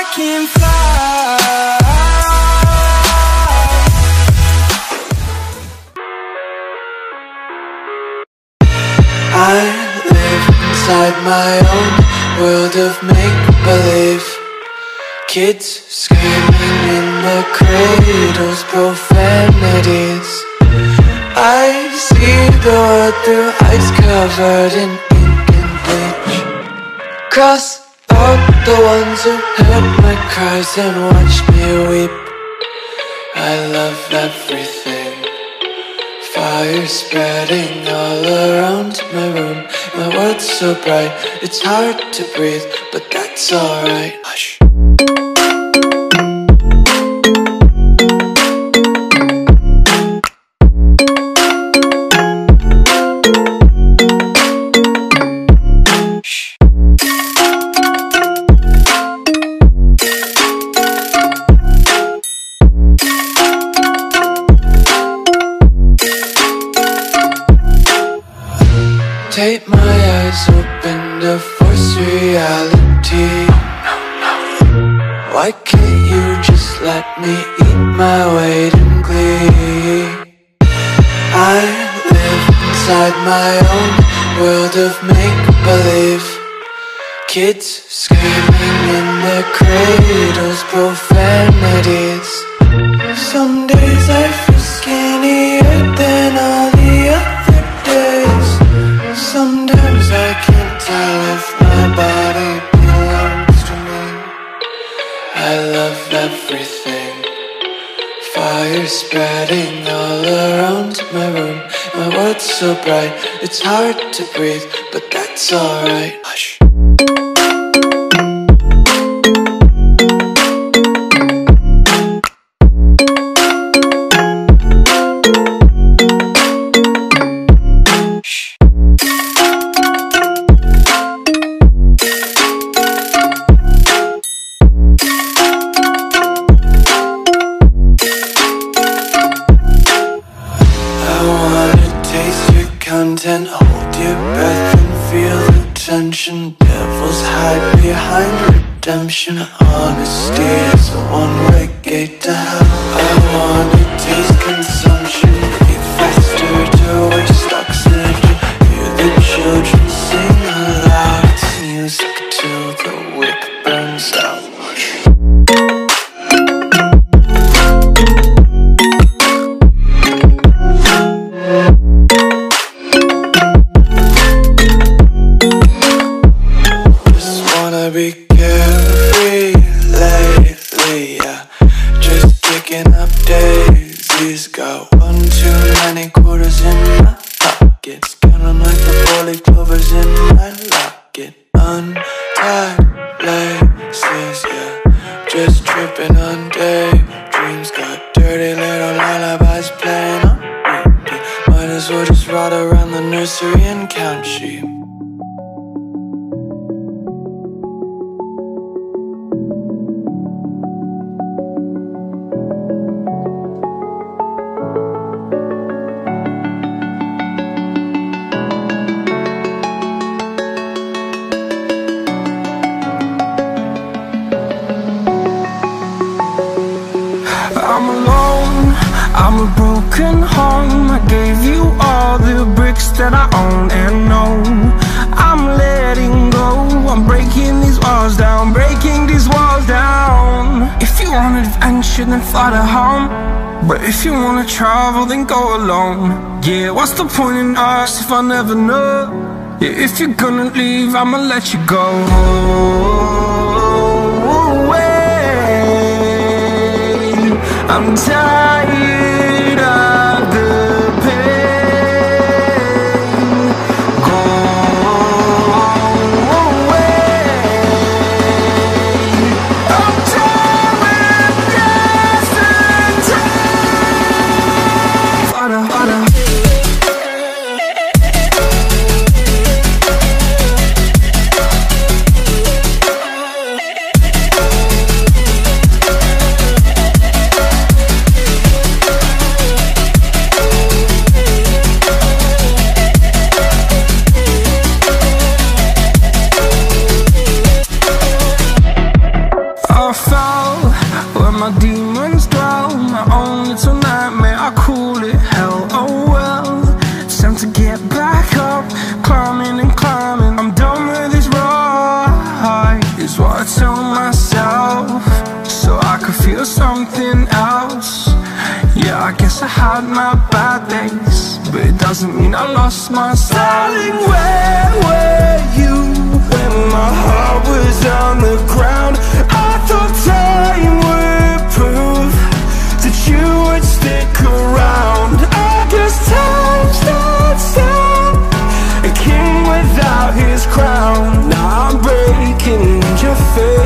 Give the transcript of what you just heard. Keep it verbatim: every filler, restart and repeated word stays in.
can fly. I live inside my own world of make-believe. Kids screaming in the cradles, profanities. I see the world through eyes covered in ink and bleach. Cross out the ones who heard my cries and watched me weep. I love everything. Fire spreading all around my room. My world's so bright, it's hard to breathe, but that's alright. Hush. Tape my eyes open to force reality. Why can't you just let me eat my weight in glee? I live inside my own world of make-believe. Kids screaming in their cradles, profanities. Some days I feel skinnier than all the other days. Sometimes I can't tell if my body belongs to me. I love everything. Fire spreading all around my room. My world's so bright, it's hard to breathe, but that's alright. Hush. Content, hold your breath and feel the tension. Devils hide behind redemption. Honesty is a one-way gate to hell. I wanna taste consumption, breathe faster to waste oxygen. Hear the children sing aloud. It's music till the wick burns out. Be carefree lately, yeah. Just picking up daisies. Got one too many quarters in my pockets. Counting like the four-leaf clovers in my locket. Untied laces, yeah. Just tripping on daydreams. Got dirty little lullabies playing on repeat. Might as well just ride around the nursery and count sheep. I'm alone, I'm a broken home. I gave you all the bricks that I own and know. I'm letting go, I'm breaking these walls down, breaking these walls down. If you want adventure, then fly to home. But if you wanna travel, then go alone. Yeah, what's the point in us if I never know? Yeah, if you're gonna leave, I'ma let you go. I'm tired of the pain. Go away. I'm tired with yesterday. Fada, fada. something else. Yeah, I guess I had my bad days, but it doesn't mean I lost my style. Darling, where were you when my heart was on the ground? I thought time would prove that you would stick around. I guess time stood still, a king without his crown. Now I'm breaking your face.